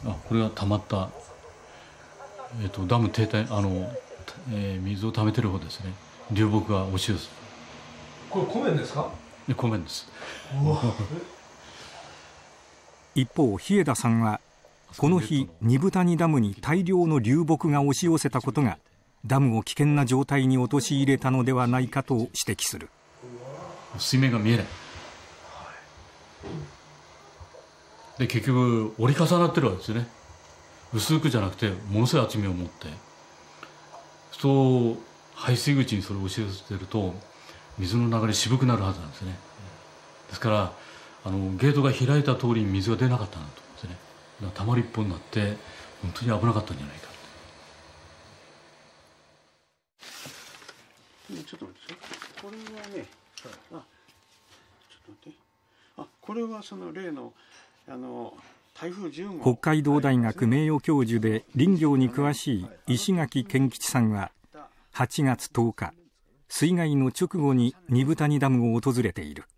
これが溜まった、ダム停滞水を溜めてる方ですね。流木が押し寄せ。 これ湖面ですか？ 湖面です。 一方日枝さんはこの日二風谷ダムに大量の流木が押し寄せたことがダムを危険な状態に陥れたのではないかと指摘する。 水面が見えない。で結局折り重なってるわけですよね。薄くじゃなくてものすごい厚みを持って、そう排水口にそれを押し寄せてると水の流れ渋くなるはずなんですね。ですからゲートが開いた通りに水が出なかったなと思うんですね。だからたまりっぽになって本当に危なかったんじゃないか。 ちょっと待って、これはね、ちょっと待って、これはその例の台風10号。 北海道大学名誉教授で林業に詳しい石垣健吉さんは8月10日水害の直後に二風谷ダムを訪れている。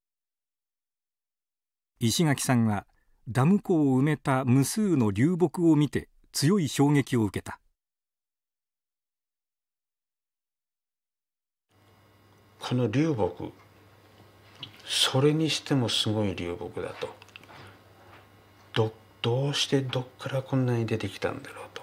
石垣さんはダム湖を埋めた無数の流木を見て強い衝撃を受けた。 この流木、それにしてもすごい流木だと。どうしてどっからこんなに出てきたんだろう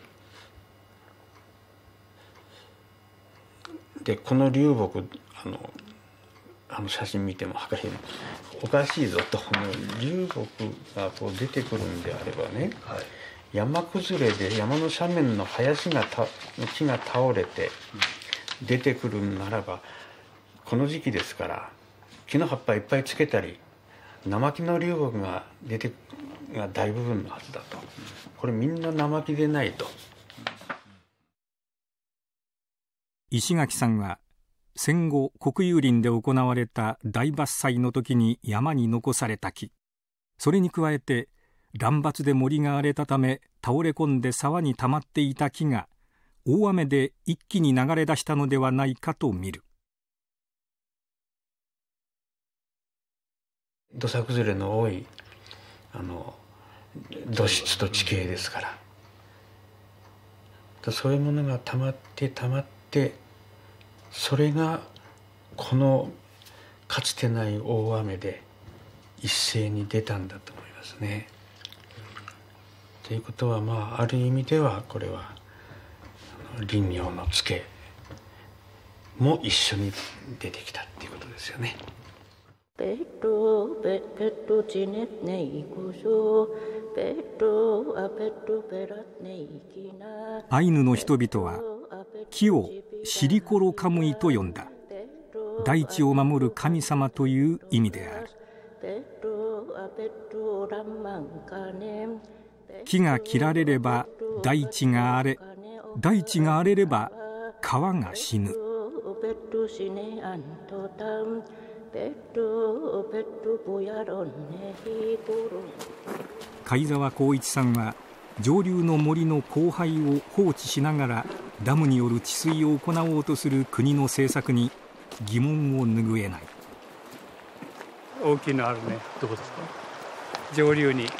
と。でこの流木写真見てもおかしいぞと。流木がこう出てくるんであればね、山崩れで山の斜面の木が倒れて出てくるならば、この時期ですから木の葉っぱいっぱいつけたり生木の流木が大部分のはずだと。これみんな生木でないと。 石垣さんは戦後国有林で行われた大伐採の時に山に残された木、それに加えて乱伐で森が荒れたため倒れ込んで沢に溜まっていた木が大雨で一気に流れ出したのではないかと見る。 土砂崩れの多い土質と地形ですから、そういうものが溜まってそれがこのかつてない大雨で一斉に出たんだと思いますね。ということはある意味ではこれは林業のツケも一緒に出てきたっていうことですよね。 アイヌの人々は木をシリコロカムイと呼んだ。大地を守る神様という意味である。木が切られれば大地が荒れ、大地が荒れれば川が死ぬ。貝沢光一さんは上流の森の荒廃を放置しながらダムによる治水を行おうとする国の政策に疑問を拭えない。 大きいのあるね。どこですか？上流に。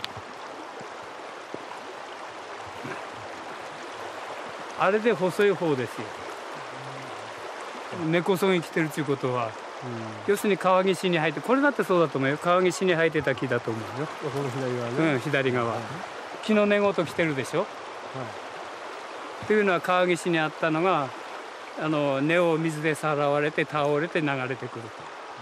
あれで細い方ですよ。根こそぎ来てるっていうことは、要するに川岸に生えて、これだってそうだと思うよ。川岸に生えてた木だと思うよ。 この左側ね。 左側。木の根ごと来てるでしょ。というのは川岸にあったのが根を水でさらわれて倒れて流れてくる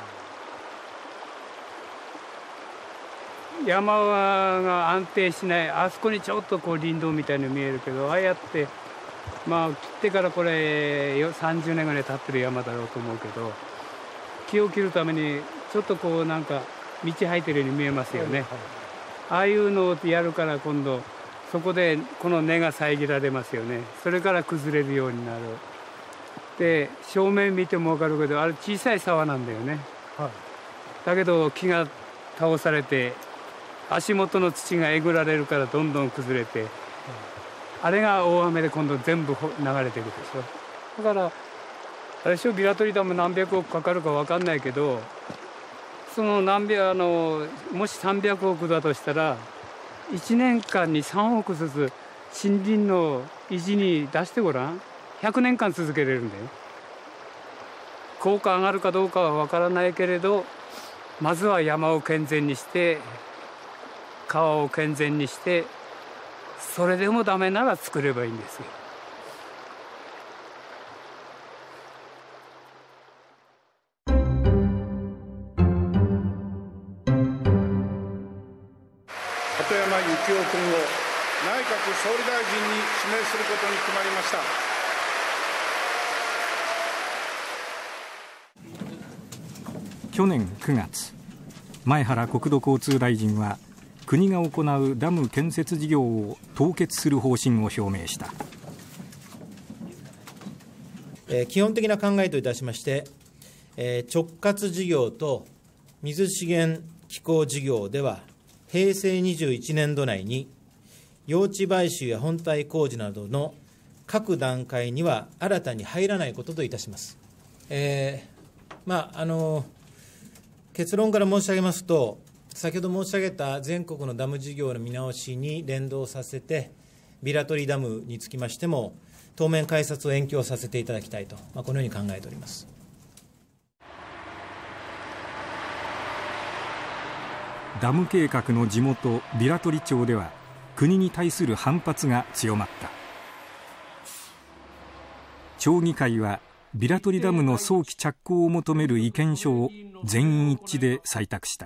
と。山が安定しない。あそこにちょっと林道みたいに見えるけど、ああやって切ってからこれ30年ぐらい経ってる山だろうと思うけど、木を切るためにちょっとなんか道入ってるように見えますよね。ああいうのをやるから今度そこでこの根が遮られますよね。それから崩れるようになる。で正面見ても分かるけど、あれ小さい沢なんだよね。だけど木が倒されて足元の土がえぐられるからどんどん崩れて、あれが大雨で今度全部流れていくでしょ。だからあれでしょ、ビラトリダム何百億かかるか分かんないけど、そのもし300億だとしたら 1年間に3億ずつ森林の維持に出してごらん。100年間続けれるんだよ。効果上がるかどうかは分からないけれど、まずは山を健全にして川を健全にして、それでもダメなら作ればいいんですよ。 鳩山幸夫君を内閣総理大臣に指名することに決まりました。 去年9月、前原国土交通大臣は国が行うダム建設事業を凍結する方針を表明した。 基本的な考えといたしまして、直轄事業と水資源機構事業では、平成21年度内に用地買収や本体工事などの各段階には新たに入らないことといたします。結論から申し上げますと、先ほど申し上げた全国のダム事業の見直しに連動させて、ビラトリダムにつきましても、当面開発を延期をさせていただきたいと、このように考えております。 ダム計画の地元ビラトリ町では、国に対する反発が強まった。町議会はビラトリダムの早期着工を求める意見書を全員一致で採択した。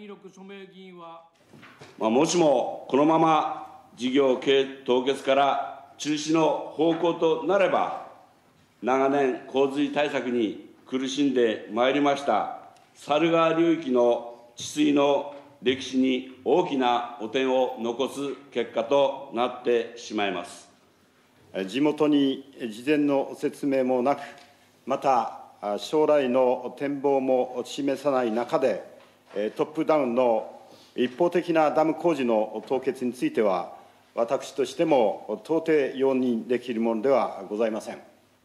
もしもこのまま事業凍結から中止の方向となれば、長年洪水対策に苦しんでまいりました猿川流域の治水の歴史に大きな汚点を残す結果となってしまいます。 地元に事前の説明もなく、また将来の展望も示さない中で、トップダウンの一方的なダム工事の凍結については、私としても到底容認できるものではございません。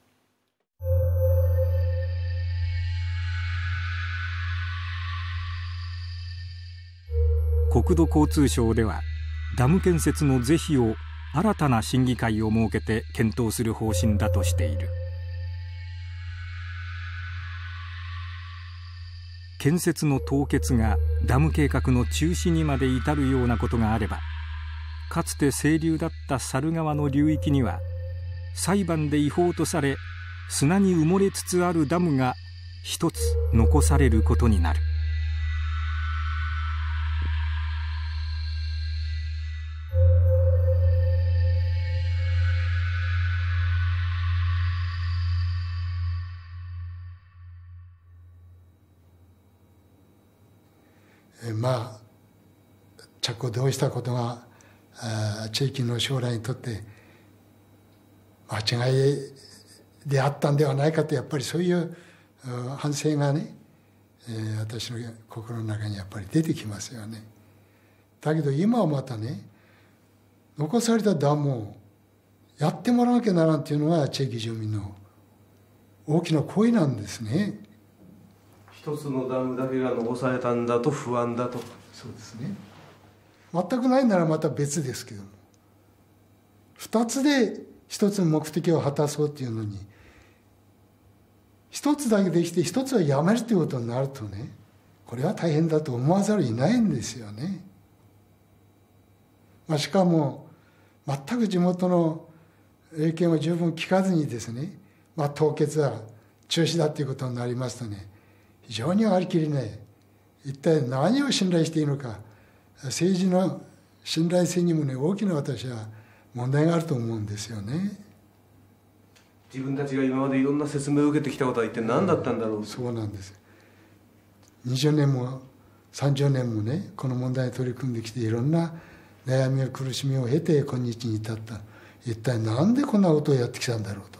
国土交通省では、ダム建設の是非を新たな審議会を設けて検討する方針だとしている。建設の凍結がダム計画の中止にまで至るようなことがあれば、かつて清流だった猿川の流域には、裁判で違法とされ砂に埋もれつつあるダムが一つ残されることになる。 着工同意したことが地域の将来にとって間違いであったんではないかと、やっぱりそういう反省がね、私の心の中にやっぱり出てきますよね。だけど今はまたね、残されたダムをやってもらわなきゃならんっていうのが地域住民の大きな声なんですね。 一つのダムだけが残されたんだと不安だと。 そうですね。全くないならまた別ですけども、2つで1つの目的を果たそうっていうのに、1つだけできて1つはやめるということになるとね、これは大変だと思わざるを得ないんですよね。しかも全く地元の意見を十分聞かずにですね、凍結は中止だということになりますとね、非常にありきれない、一体何を信頼していいのか、政治の信頼性にもね、大きな私は問題があると思うんですよね。 自分たちが今までいろんな説明を受けてきたことは一体何だったんだろう。 そうなんです。20年も30年もね、この問題に取り組んできて、いろんな悩みや苦しみを経て今日に至った。一体なんでこんなことをやってきたんだろうと。